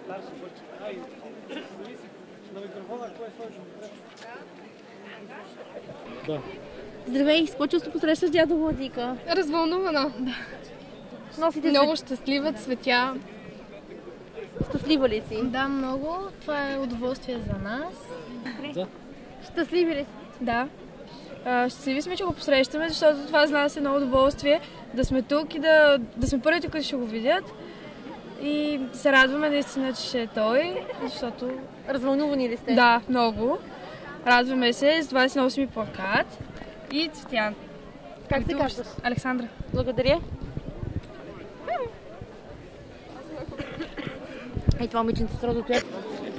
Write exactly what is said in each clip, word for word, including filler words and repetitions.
Да. Здравей, с какво чувство посрещаш дядо Владика? Развълнувана. Да. Носите Много цвет... щастлива, цветя. Щастлива ли си? Да, много. Това е удоволствие за нас. Да. Щастливи ли си? Да. А, щастливи сме, че го посрещаме, защото това за нас е едно удоволствие да сме тук и да, да сме първите, които ще го видят. И се радваме наистина, че ще е той, защото... Развълнувани ли сте? Да, много. Радваме се с двадесет и осми плакат и Цветян. Как се казваш? Александра. Благодаря. Ей, това момиченце с розовото яйце.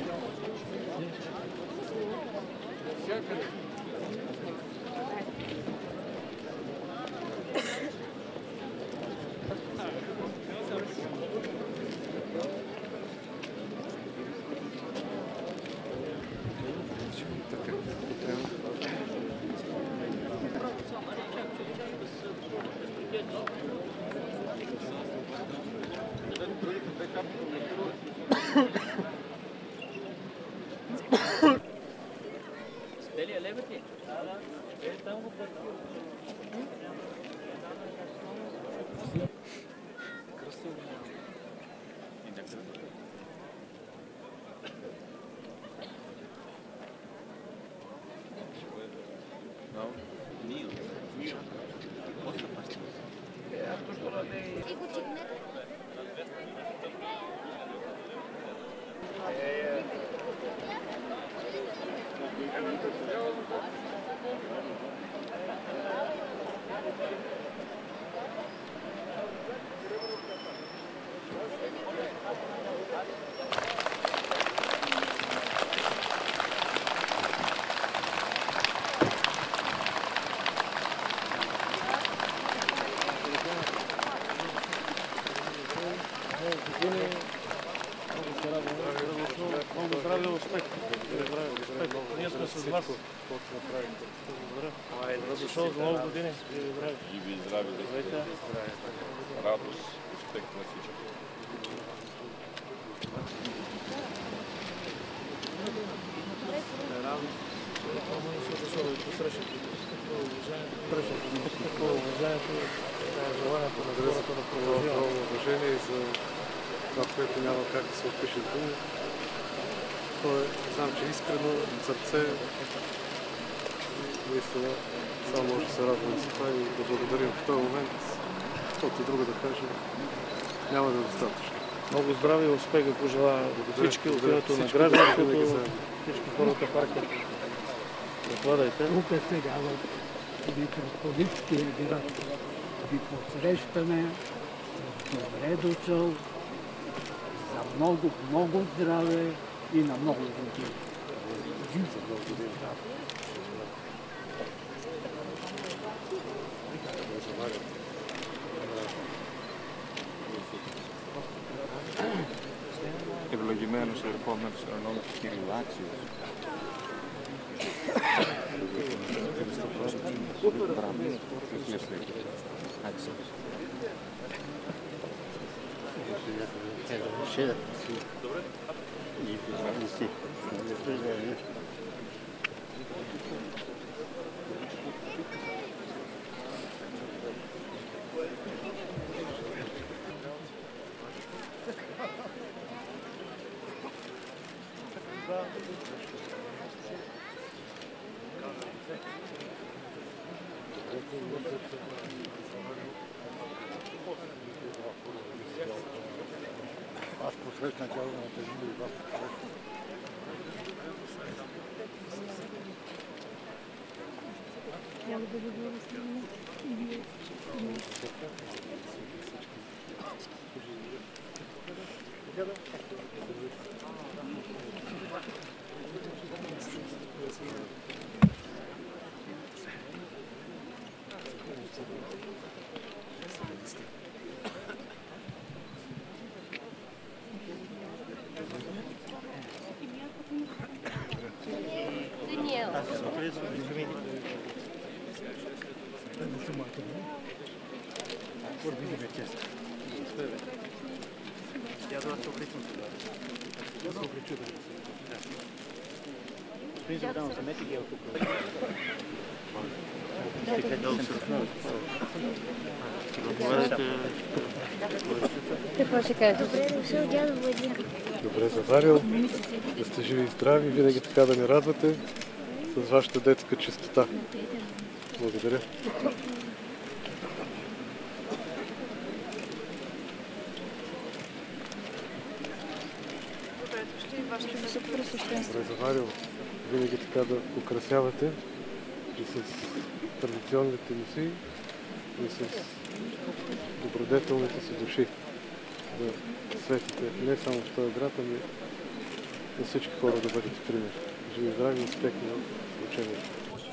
Много здраве и успех. Ние сме с вас. Добре дошъл за много години. Живи и здрави да сте. Радост, успех на всички. Уважение за това, което няма как да се опише в думи. Той знам, че искрено, от сърце, наистина, само може да се радвам за това и да благодарим в този момент, каквото друго да кажем, няма да е достатъчно. Много здраве и успех да пожелая всички от името на гражданите, всички хора от парка. Докладайте. Тук сега в митрополитския град ви посрещаме с добре дошъл, за много, много здраве и на много години. Жив за години. Ευλογημένος ερχόμενος εν ονόματι του Κύριου Άξιος. Аз посрещна тяло на тези и вас посрещна. Няма да говоря с мен. Вие. Я два сто Какво ще кажеш? Добре дошъл, дядо Владимир. Добре заварил, да сте живи и здрави, винаги така да ни радвате с вашата детска чистота. Благодаря. Добре заварил, винаги така да украсявате и с традиционните носи и с добродетелните си души. Да светите не само в този град, ами на всички хора да бъдете пример. Живи и здрави, успех на учението.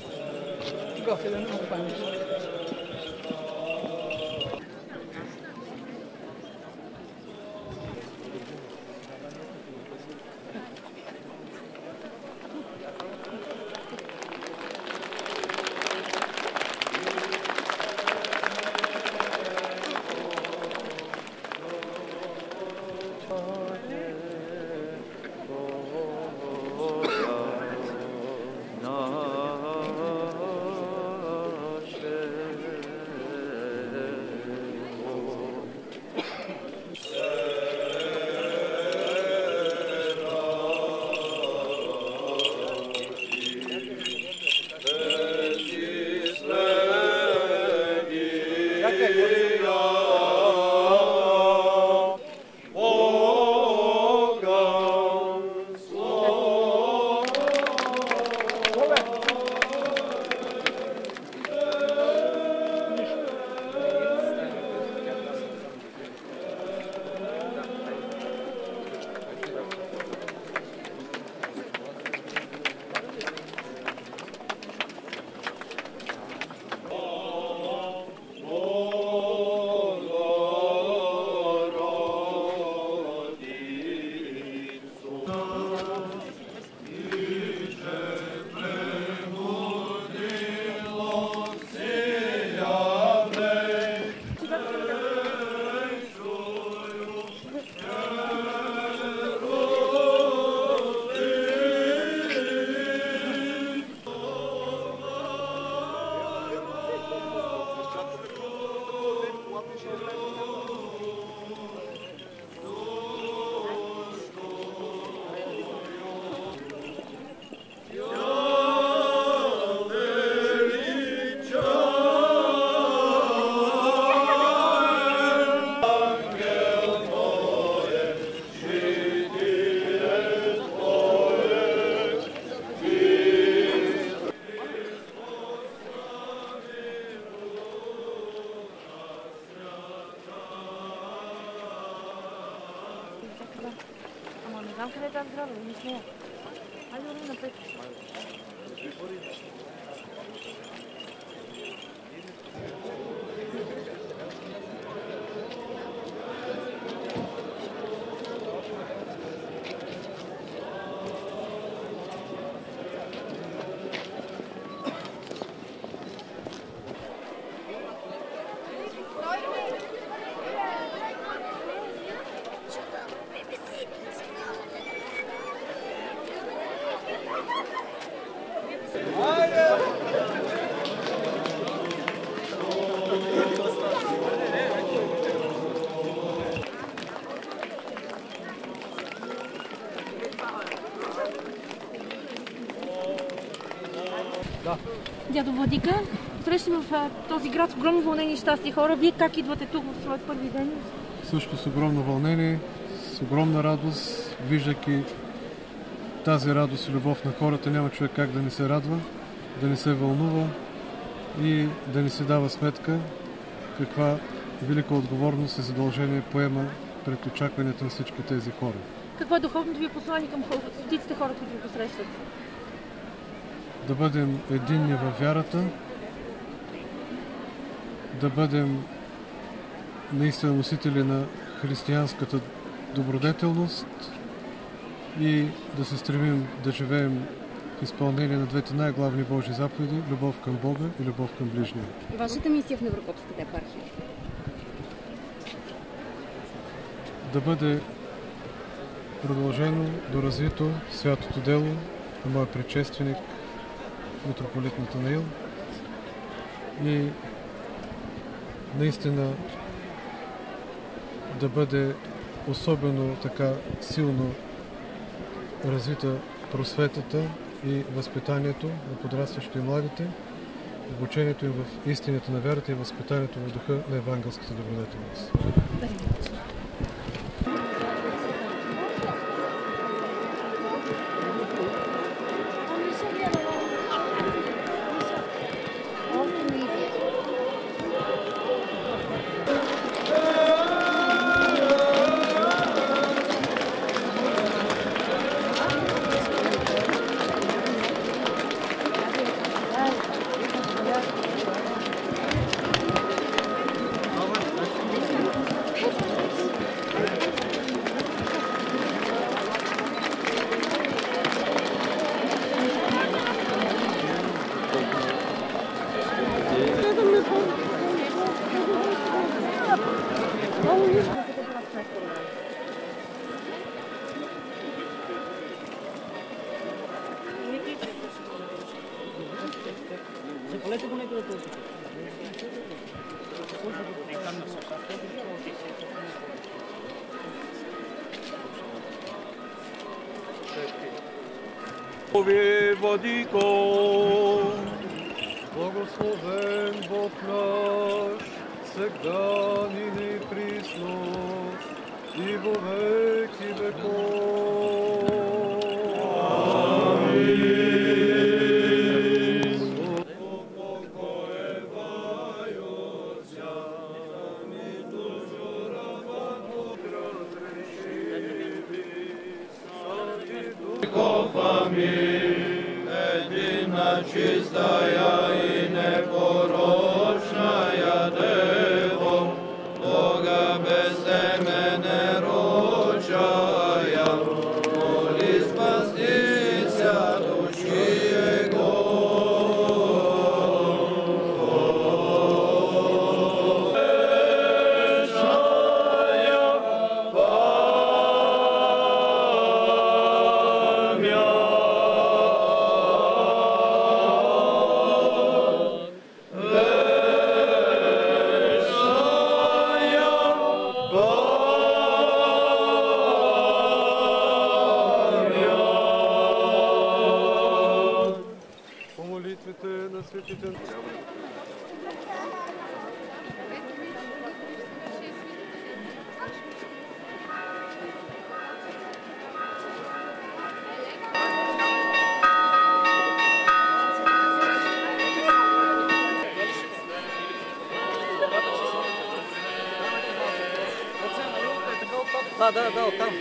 Ама не знам къде е тази града, не с нея. Хайде върви напред. Да. Дядо Владика, срещам в а, този град с огромно вълнение и щастие хора. Вие как идвате тук в своят първи ден? Също с огромно вълнение, с огромна радост, виждайки тази радост и любов на хората, няма човек как да не се радва, да не се вълнува и да не се дава сметка каква велика отговорност и задължение поема пред очакванията на всички тези хора. Какво е духовното ви послание към стотиците хора, които ви посрещат? Да бъдем единни във вярата, да бъдем наистина носители на християнската добродетелност и да се стремим да живеем в изпълнение на двете най-главни Божии заповеди – любов към Бога и любов към ближния. Вашата мисия в Неврокопската епархия? Да бъде продължено, доразвито святото дело на моя предшественик, митрополит Натанаил, и наистина да бъде особено така силно развита просветата и възпитанието на подрастващите и младите, обучението им в истината на вярата и възпитанието в духа на евангелската добродетелност. Владико, благословен Бог наш, всегда нине и присно, и во веки веков. Амин. Едина чистая и непорочная Дево, Бога без семени рожая, моли спастися души Его. Да, да, да, оттам.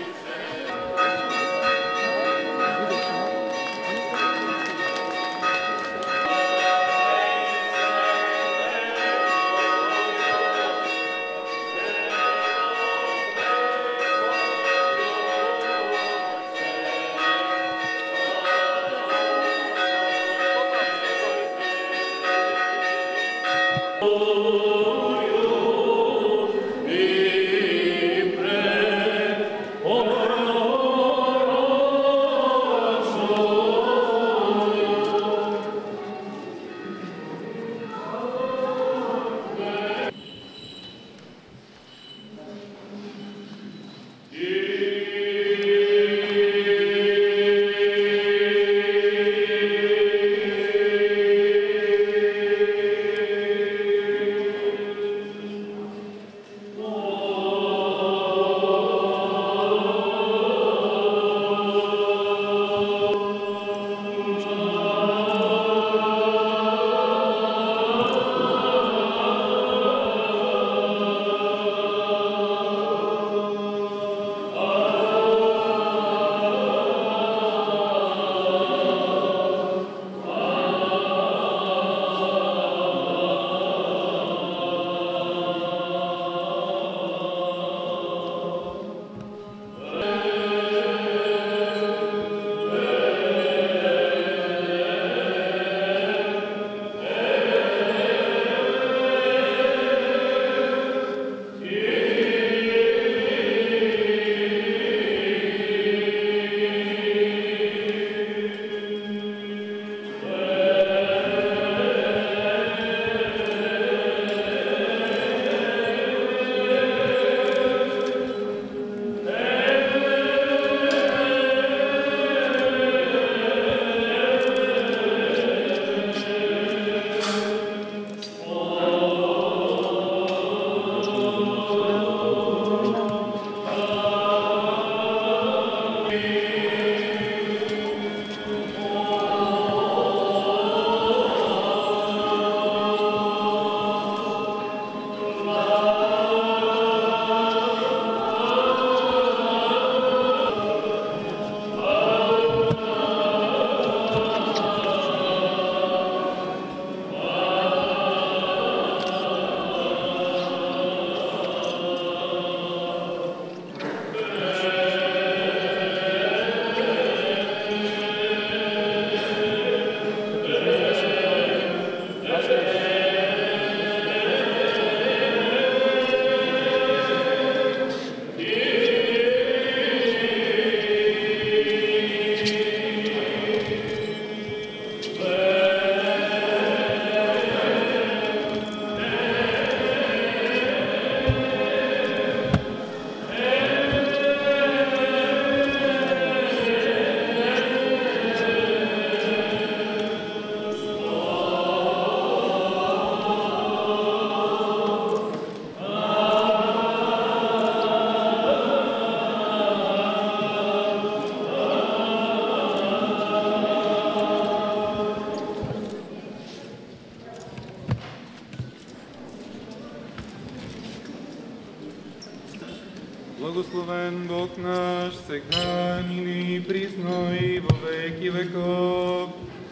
Благословен Бог наш, сега нини присно и во веки веков.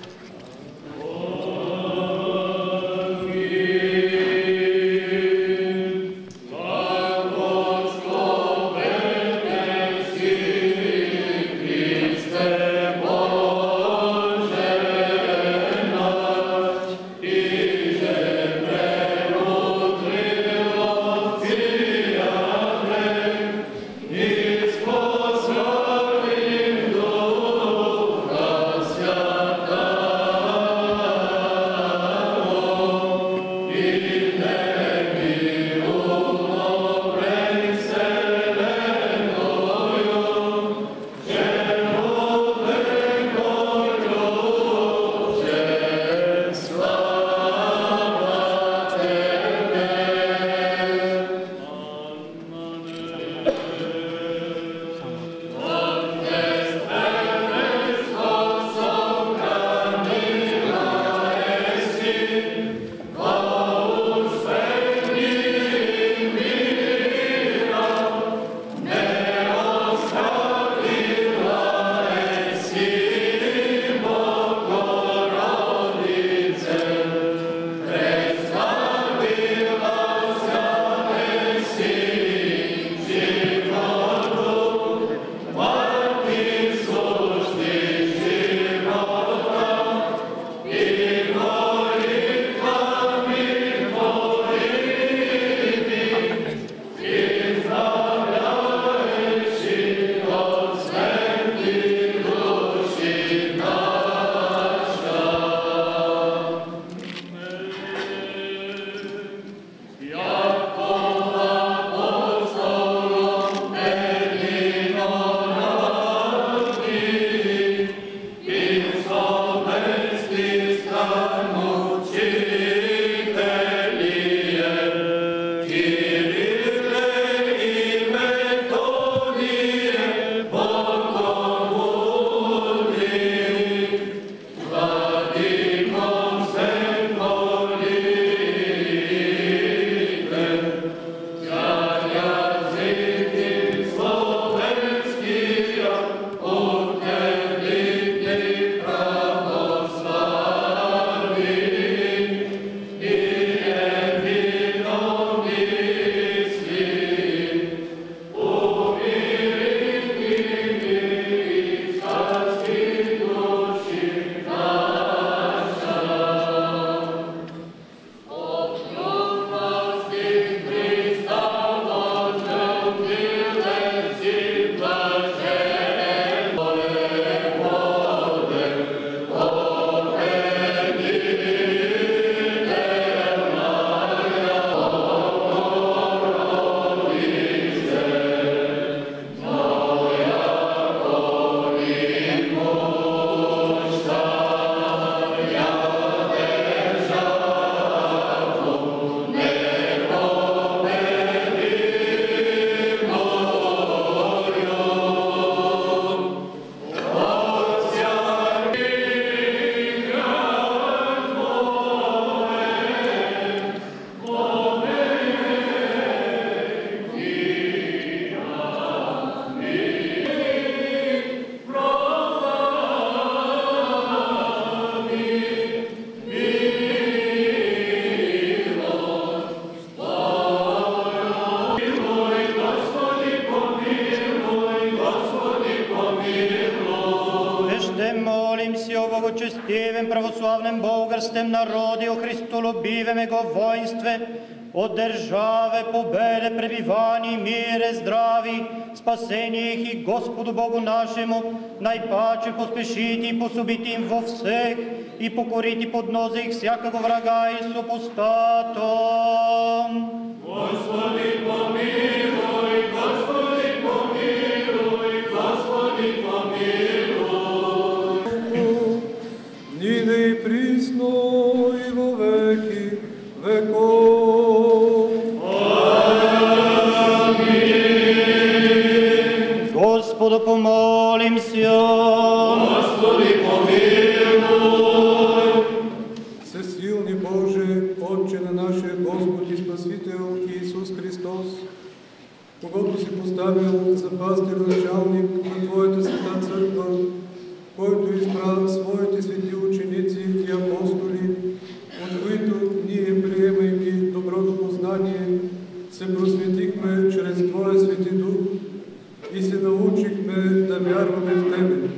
благочестивем православnem българском народе, о Христолюбивем Его воинстве, о державе, победе, пребивании, мире, здрави, спасение их и Господу Богу нашему, наипаче поспешите и пособите им во всех, и покорите под нозе их всякого врага и супостатом. Господи, помилуй, Господи, помилуй, Господи, помилуй. Нине и присно и во веки веков. Аминь. Господу помолимся. Господи, помилуй. Всесилни Боже, Отче на наш Господ и Спасител Иисус Христос, когото си поставил за пастир началник на Твоята света църква, който избра своите свети ученици и апостоли, от които ние, приемайки доброто познание, се просветихме чрез Твоя Свети Дух и се научихме да вярваме в Тебе.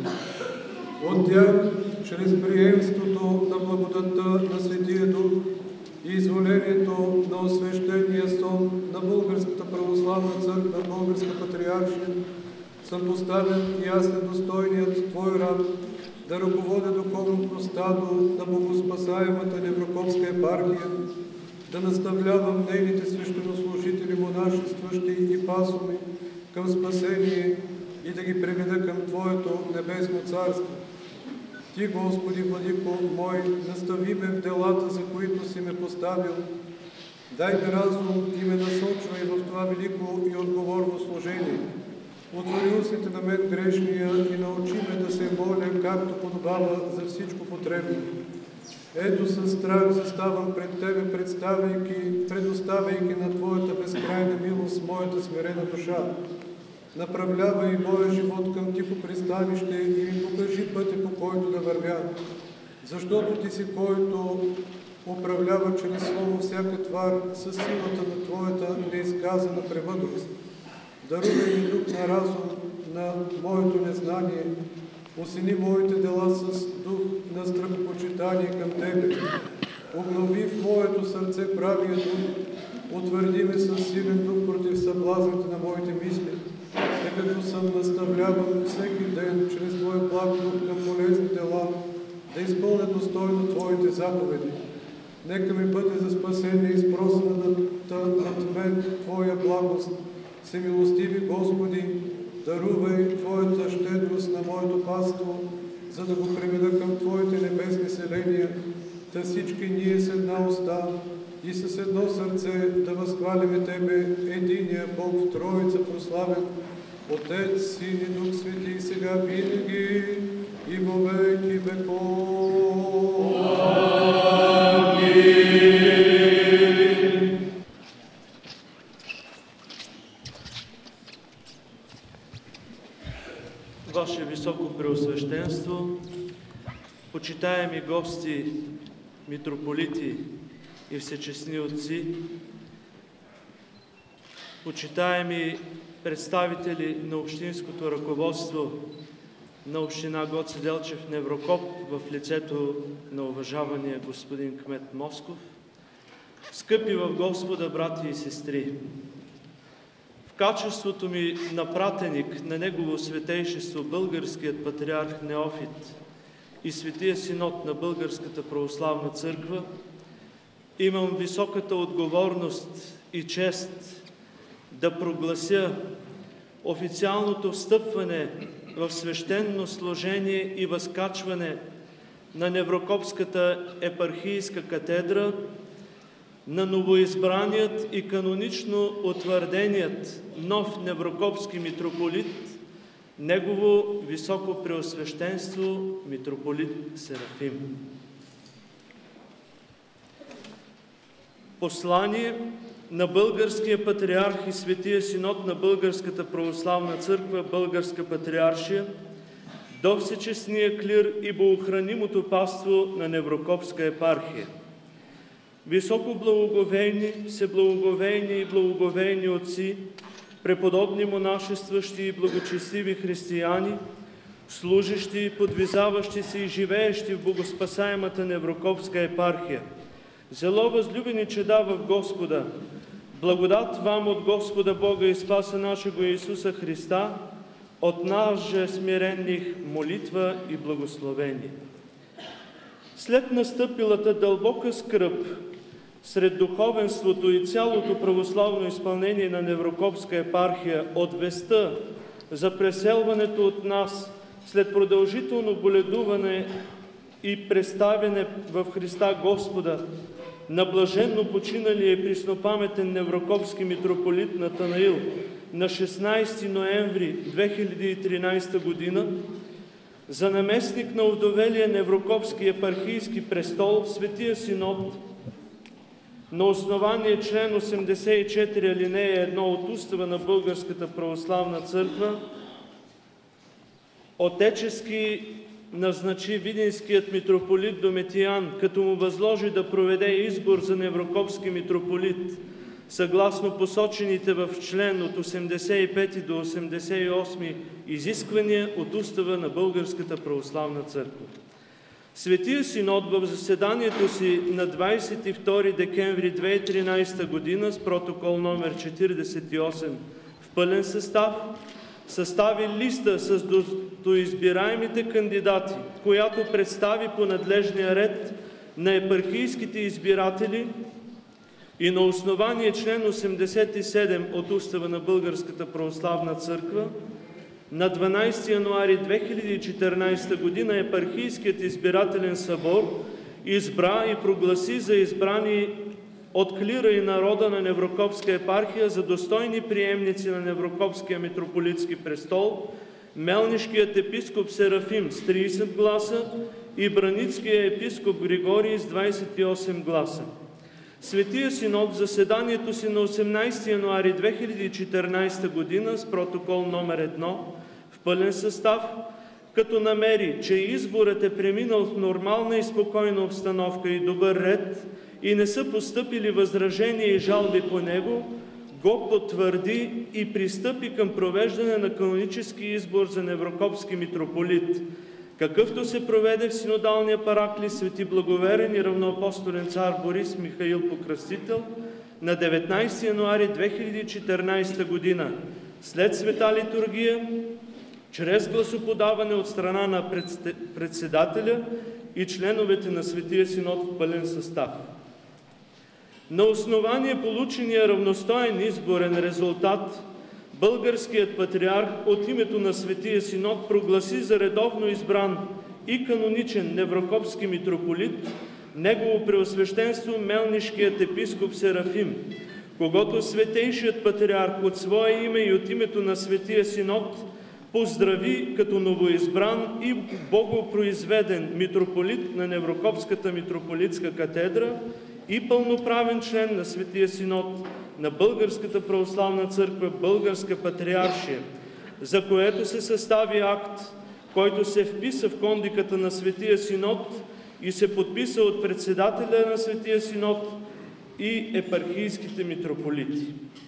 От тях, чрез приемството на благодатта на Светия Дух и изволението на освещения сон на Българската православна църква, Българска патриаршия, съм поставен и аз недостойният Твой раб да ръководя духовното стадо на богоспасаемата Неврокопска епархия, да наставлявам нейните свещенослужители, монашестващи и пасоми към спасение и да ги приведа към Твоето небесно царство. Ти, Господи, Владико мой, настави ме в делата, за които си ме поставил. Дай ми разум и ме насочвай в това велико и отговорно служение. Отвори устите на мен грешния и научи ме да се моля, както подобава за всичко потребно. Ето със страх заставам пред Тебе, представяйки, предоставяйки на Твоята безкрайна милост моята смирена душа. Направлявай моя живот към тихо пристанище и ми покажи пътя, по който да вървя. Защото Ти си, който управлява чрез слово всяка твар със силата на Твоята неизказана премъдрост. Дарувай ми дух на разум на моето незнание, осени моите дела с дух на страхопочитание към Тебе. Обнови в моето сърце правия дух, утвърди ме със силен дух против съблазните на моите мисли, тъй като съм наставляван всеки ден чрез Твоя благ дух към полезни дела, да изпълня достойно Твоите заповеди. Нека ми бъде за спасение изпросената над мен Твоя благост. Всемилостиви Господи, дарувай Твоята щедрост на моето паство, за да го приведа към Твоите небесни селения, да всички ние с една уста и с едно сърце да възхвалиме Тебе, единия Бог в Троица прославен, Отец, Син и Дух Свети, и сега винаги и во веки веков. Амин. Ваше Високо Преосвещенство, почитаеми гости, митрополити и всечестни отци, почитаеми представители на общинското ръководство на община Гоце Делчев Неврокоп в лицето на уважавания господин кмет Москов, скъпи в Господа брати и сестри, в качеството ми на пратеник на Негово Светейшество Българският патриарх Неофит и Светия Синод на Българската православна църква, имам високата отговорност и чест да проглася официалното встъпване в свещено служение и възкачване на Неврокопската епархийска катедра на новоизбраният и канонично утвърденият нов неврокопски митрополит, Негово Високо Преосвещенство митрополит Серафим. Послание на Българския патриарх и Светия Синод на Българската православна църква, Българска патриаршия, до всечестния клир и богохранимото паство на Неврокопска епархия. Високо благоговейни, всеблагоговейни и благоговейни отци, преподобни монашестващи и благочестиви християни, служещи, подвизаващи се и живеещи в богоспасаемата Неврокопска епархия, зело възлюбени чеда в Господа, благодат вам от Господа Бога и Спаса нашего Иисуса Христа, от нас же смиренних молитва и благословение. След настъпилата дълбока скръб сред духовенството и цялото православно изпълнение на Неврокопска епархия от вестта за преселването от нас след продължително боледуване и представяне в Христа Господа на блаженно починалия и преснопаметен неврокопски митрополит Натанаил на шестнайсети ноември две хиляди и тринайсета година, за наместник на овдовелия Неврокопски епархийски престол в Светия Синод на основание член осемдесет и четири алинея едно от Устава на Българската православна църква, отечески назначи видинският митрополит Домитиян, като му възложи да проведе избор за неврокопски митрополит, съгласно посочените в член от осемдесет и пети до осемдесет и осми изисквания от Устава на Българската православна църква. Светия Синод в заседанието си на двадесет и втори декември две хиляди и тринадесета година с протокол номер четиридесет и осем в пълен състав състави листа с доизбираемите кандидати, която представи по надлежния ред на епархийските избиратели и на основание член осемдесет и седем от Устава на Българската православна църква на дванадесети януари две хиляди и четиринадесета година епархийският избирателен събор избра и прогласи за избрани от клира и народа на Неврокопска епархия за достойни приемници на Неврокопския митрополитски престол мелнишкият епископ Серафим с тридесет гласа и браницкия епископ Григорий с двадесет и осем гласа. Светия Синод в заседанието си на осемнадесети януари две хиляди и четиринадесета година с протокол номер едно в пълен състав, като намери, че изборът е преминал в нормална и спокойна обстановка и добър ред и не са постъпили възражения и жалби по него, го потвърди и пристъпи към провеждане на канонически избор за неврокопски митрополит, какъвто се проведе в синодалния параклис Свети Благоверен и равноапостолен цар Борис Михаил Покръстител на деветнадесети януари две хиляди и четиринадесета година, след света литургия, чрез гласоподаване от страна на председателя и членовете на Светия Синод в пълен състав. На основание получения равностоен изборен резултат, българският патриарх от името на Светия Синод прогласи за редовно избран и каноничен неврокопски митрополит Негово Преосвещенство Мелнишкият епископ Серафим, когото Светейшият патриарх от свое име и от името на Светия Синод поздрави като новоизбран и богопроизведен митрополит на Неврокопската митрополитска катедра и пълноправен член на Светия Синод на Българската православна църква, Българска патриаршия, за което се състави акт, който се вписа в кондиката на Светия Синод и се подписа от председателя на Светия Синод и епархийските митрополити.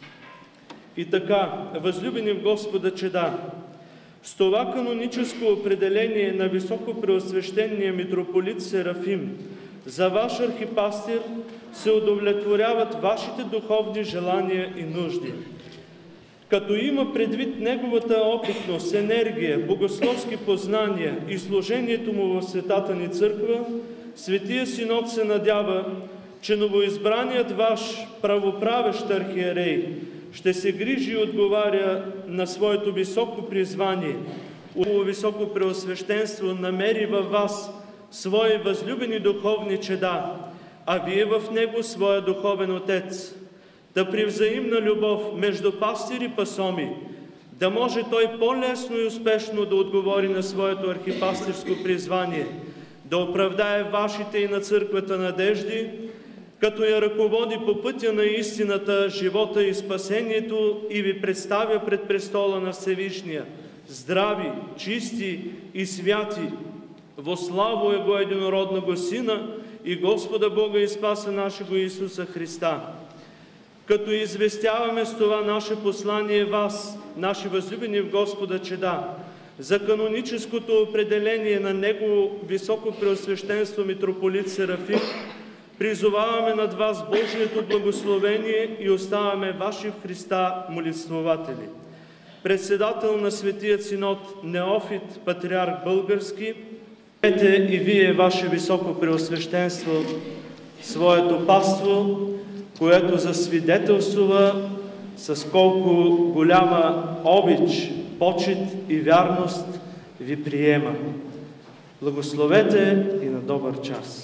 И така, възлюбени в Господа чеда, с това каноническо определение на високопреосвещения митрополит Серафим за ваш архипастир се удовлетворяват вашите духовни желания и нужди. Като има предвид неговата опитност, енергия, богословски познания и служението му в Светата ни църква, Светия Синод се надява, че новоизбраният ваш правоправещ архиерей ще се грижи и отговаря на своето високо призвание. Високо преосвещенство намери във вас свои възлюбени духовни чеда, а вие в него своя духовен отец. Да при взаимна любов между пастир и пасоми, да може той по-лесно и успешно да отговори на своето архипастирско призвание, да оправдае вашите и на църквата надежди, като я ръководи по пътя на истината, живота и спасението и ви представя пред престола на Всевишния, здрави, чисти и святи, во славу Его единородного Сина и Господа Бога и Спаса нашего Исуса Христа. Като известяваме с това наше послание вас, наши възлюбени в Господа чеда, за каноническото определение на Негово високо преосвещенство митрополит Серафим, призоваваме над вас Божието благословение и оставаме ваши в Христа молитвователи. Председател на Светия Синод Неофит, патриарх български, ете и вие, ваше високо преосвещенство, своето паство, което засвидетелствува с колко голяма обич, почит и вярност ви приема. Благословете и на добър час!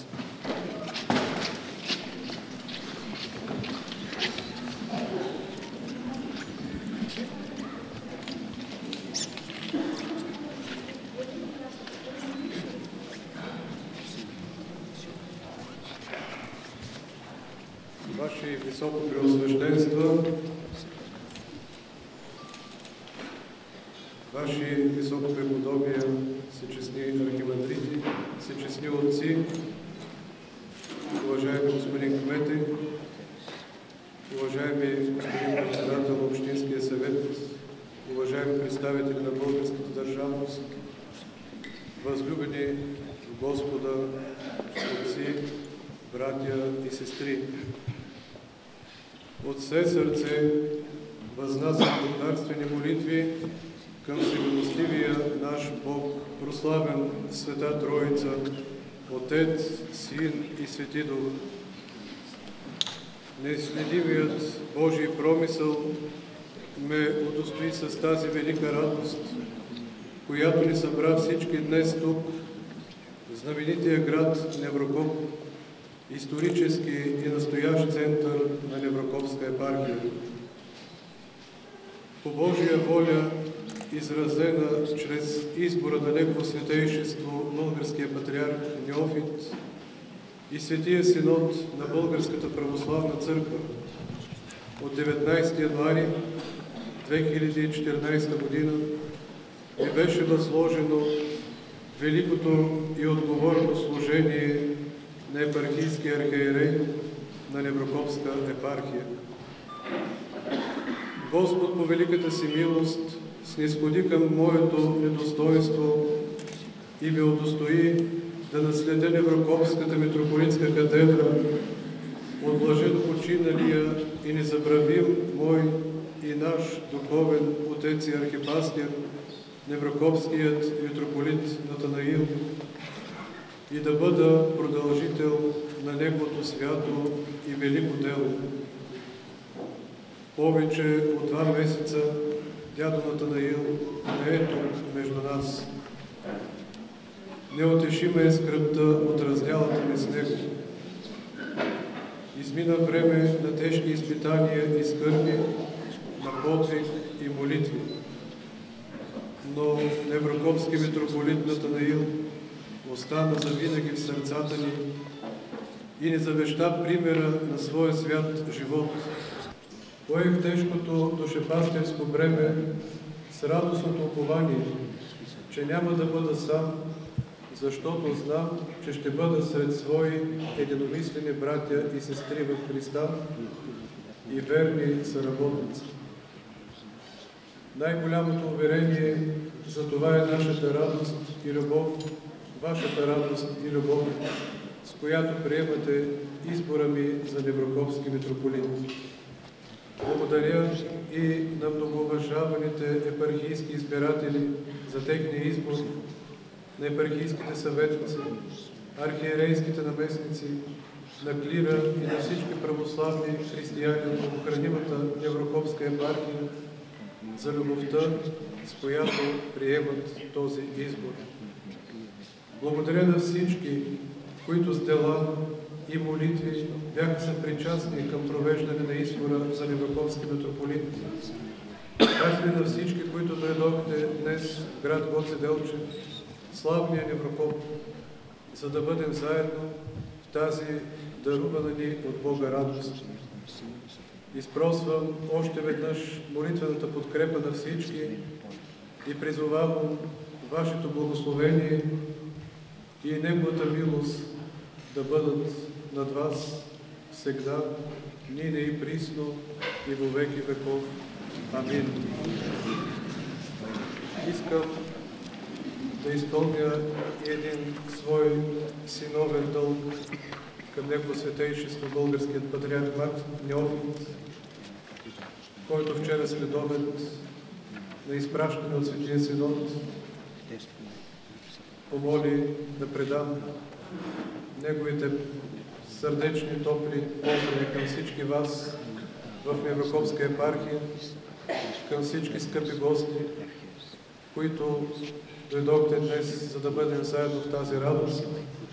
Ваши високопреосвещенства, Ваши високопреподобия, всечестни архимандрити, всечестни отци, уважаеми господин кмети, уважаеми господин председател на Общинския съвет, уважаеми представители на българската държавност, възлюбени в Господа отци, братя и сестри. От все сърце възнасям благодарствени молитви към всемилостивия наш Бог, прославен Света Троица, Отец, Син и Свети Дух. Неследимият Божий промисъл ме удостои с тази велика радост, която ни събра всички днес тук, в знаменития град Неврокоп, исторически и настоящ център на Неврокопска епархия. По Божия воля, изразена чрез избора на Негово святейшество българския патриарх Неофит и Светия Синод на Българската православна църква от деветнайсети януари две хиляди и четиринайсета година ми беше възложено великото и отговорно служение на епархийския архиерей на Неврокопска епархия. Господ по великата си милост снизходи към моето недостоинство и ме удостои да наследя Неврокопската митрополитска катедра от блажено починалия и незабравим мой и наш духовен отец и архипастир, Неврокопският митрополит Натанаил, и да бъда продължител на Неговото свято и велико дело. Повече от два месеца дядо Натанаил не е тук между нас. Неутешима е скръбта от раздялата ми с него. Измина време на тежки изпитания и скърби, на подвиг и молитви. Но Неврокопски митрополит Натанаил остана завинаги в сърцата ни и ни завеща примера на своя свят живот. Поех тежкото душепастирско бреме с радостното упование, че няма да бъда сам, защото знам, че ще бъда сред свои единомислени братя и сестри в Христа и верни съработници. Най-голямото уверение за това е нашата радост и любов, вашата радост и любов, с която приемате избора ми за Неврокопски митрополит. Благодаря и на многоуважаваните епархийски избиратели за техния избор, на епархийските съветници, архиерейските наместници, на клира и на всички православни християни от охранимата Неврокопска епархия за любовта, с която приемат този избор. Благодаря на всички, които с дела и молитви бяха съпричастни към провеждане на избора за Неврокопски митрополит, както и на всички, които дойдохте днес в град Гоце Делчев, славния Неврокоп, за да бъдем заедно в тази дарувана ни от Бога радост. Изпросвам още веднъж молитвената подкрепа на всички и призовавам вашето благословение и Неговата милост да бъдат над вас всегда, нине и присно, и во веки веков. Амин. Искам да изпълня един свой синовен дълг към Негово святейшество българският патриарх Марк Неофит, който вчера след обед на изпращане от Светия Синод помоли да предам неговите сърдечни, топли поздрави към всички вас в Неврокопска епархия, към всички скъпи гости, които дойдохте днес, за да бъдем заедно в тази радост.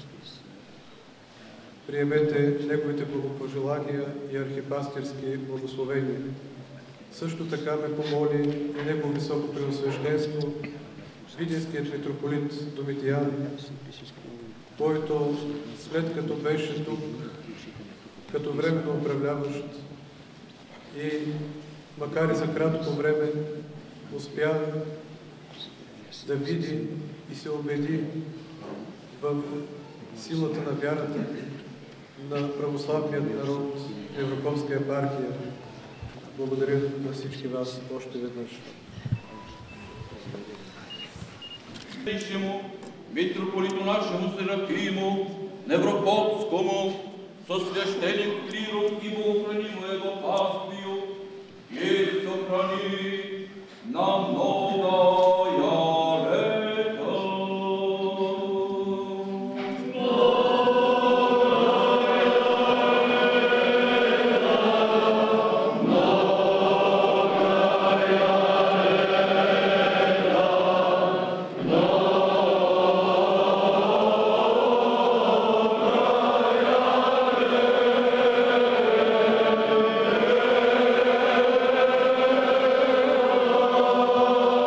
Приемете неговите благопожелания и архипастирски благословения. Също така ме помоли и Негово високо преосвещенство, Видинският митрополит Домитиян, който след като беше тук като временно управляващ и макар и за кратко време успя да види и се убеди в силата на вярата на православният народ, Европейска епархия. Благодаря на всички вас още веднъж. Митрополиту нашему Серафиму, Невропотскому, со священник клиру и богохранимого паствию, и сохрани на многое лето. Oh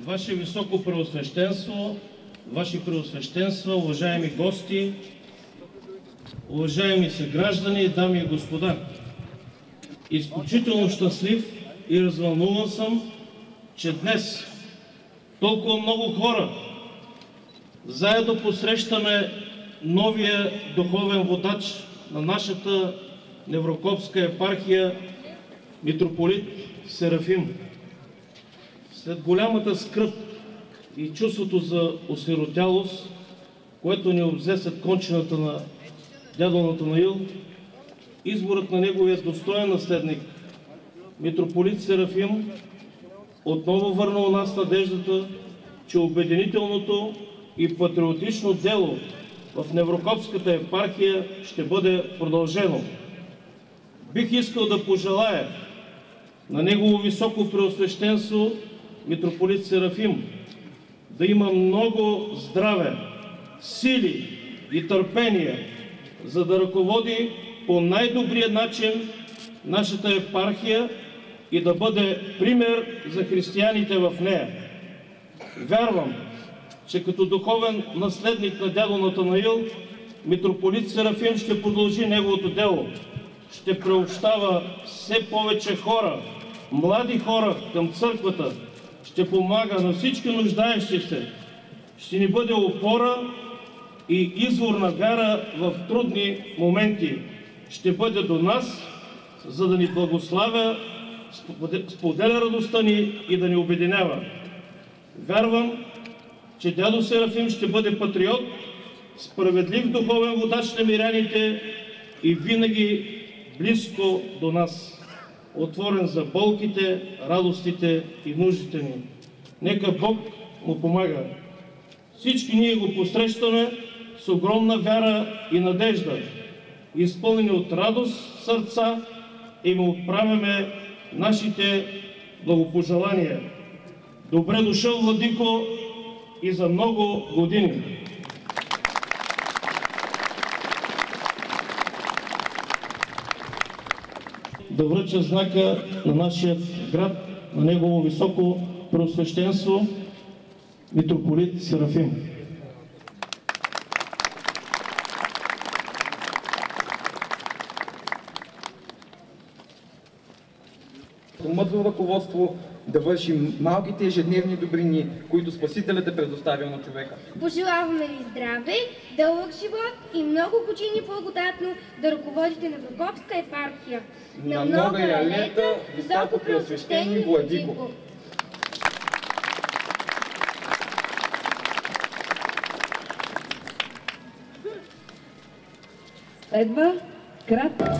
Ваше Високо Преосвещенство, Ваши Преосвещенства, уважаеми гости, уважаеми съграждани, дами и господа! Изключително щастлив и развълнуван съм, че днес толкова много хора заедно посрещаме новия духовен водач на нашата Неврокопска епархия, митрополит Серафим. След голямата скръб и чувството за осиротялост, което ни обзе след кончината на дядо Натанаил, изборът на неговия достоен наследник, митрополит Серафим, отново върна у нас надеждата, че обединителното и патриотично дело в Неврокопската епархия ще бъде продължено. Бих искал да пожелая на Негово Високо Преосвещенство митрополит Серафим да има много здраве, сили и търпение, за да ръководи по най-добрия начин нашата епархия и да бъде пример за християните в нея. Вярвам, че като духовен наследник на дядо Натанаил, митрополит Серафим ще продължи неговото дело, ще приобщава все повече хора, млади хора към църквата, ще помага на всички нуждаещи се, ще ни бъде опора и извор на вяра в трудни моменти, ще бъде до нас, за да ни благославя, споделя радостта ни и да ни обединява. Вярвам, че дядо Серафим ще бъде патриот, справедлив духовен водач на миряните и винаги близко до нас, отворен за болките, радостите и нуждите ни. Нека Бог му помага. Всички ние го посрещаме с огромна вяра и надежда, изпълнени от радост сърца, и му отправяме нашите благопожелания. Добре дошъл, владико, и за много години! Да връча знака на нашия град, на Негово Високо Преосвещенство митрополит Серафим. Мъдро ръководство да вършим малките ежедневни добрини, които Спасителят е предоставил на човека. Пожелаваме ви здраве, дълъг живот и много години благодатно да ръководите на Неврокопска епархия. На много я лета, високо преосвещени владико! Следва кратък.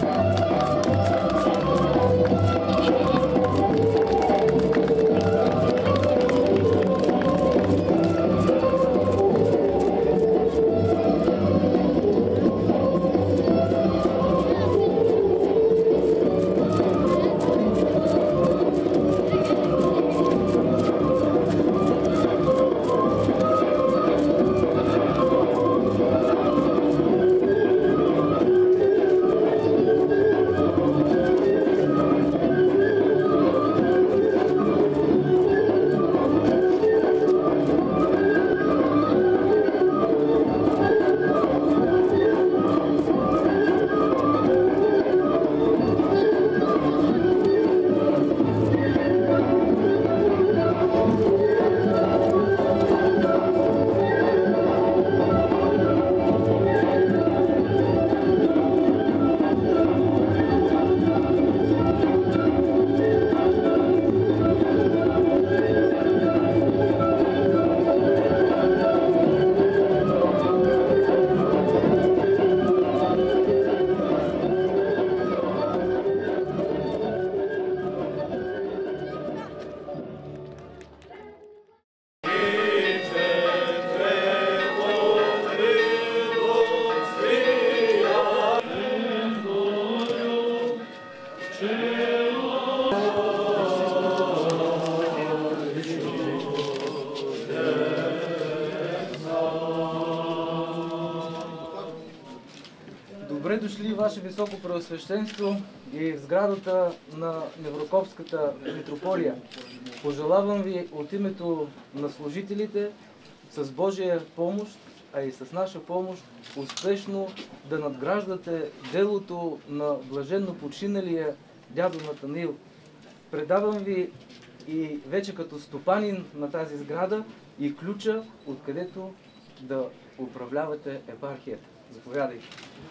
Добре дошли, Ваше Високо Преосвещенство, и в сградата на Неврокопската митрополия. Пожелавам ви от името на служителите с Божия помощ, а и с наша помощ, успешно да надграждате делото на блаженно починалия дядо Натанаил. Предавам ви и вече като стопанин на тази сграда и ключа, откъдето да управлявате епархията. Заповядайте.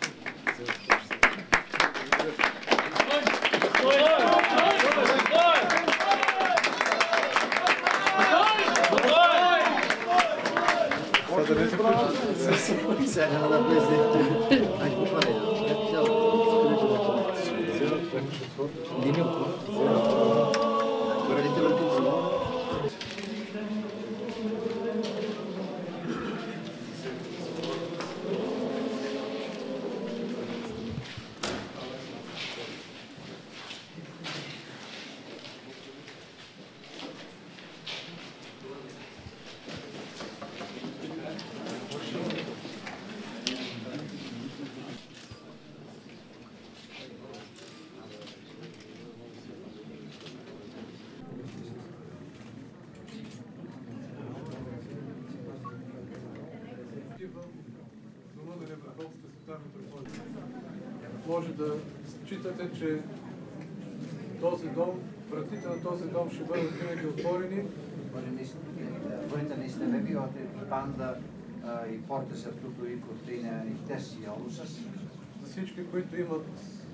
Може да считате, че този дом, вратите на този дом ще бъдат винаги отворени. Μπορείτε να είστε βέβαιοι ότι πάντα οι πόρτες αυτού του οίκου είναι ανοιχτές για όλους σας. За всички, които имат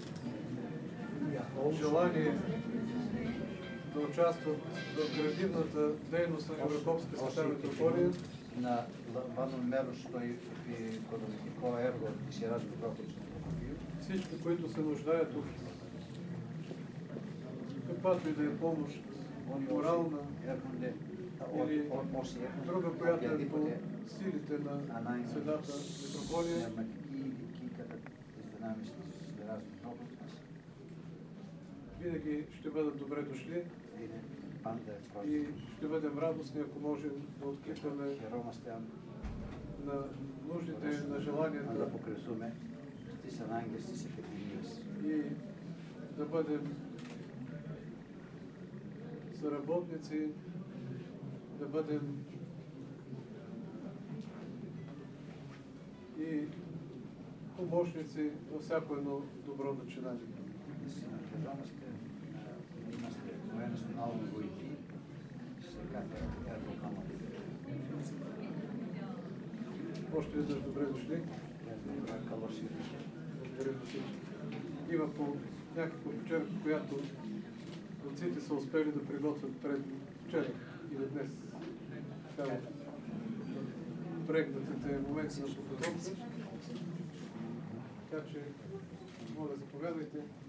желание да участват в градивната дейност на Неврокопска света митрополия, να λαμβάνουν μέρος στο οικοδομητικό έργο της Ιεράς Μητρόπολης του Προκοπίου. Всички, които се нуждаят от каквато и да е помощ, морална или друга, която е по силите на Светата митрополия, винаги ще бъдат добре дошли и ще бъдем радостни, ако можем да откликваме на нуждите, на желанията и да бъдем съработници, да бъдем и помощници във всяко едно добро начинание. Още веднъж добре дошли. Благодаря на всички. Има по някаква почерка, която отците са успели да приготвят пред вчера или днес. Прегнатите моменти на подготовка. Така че, моля, заповядайте.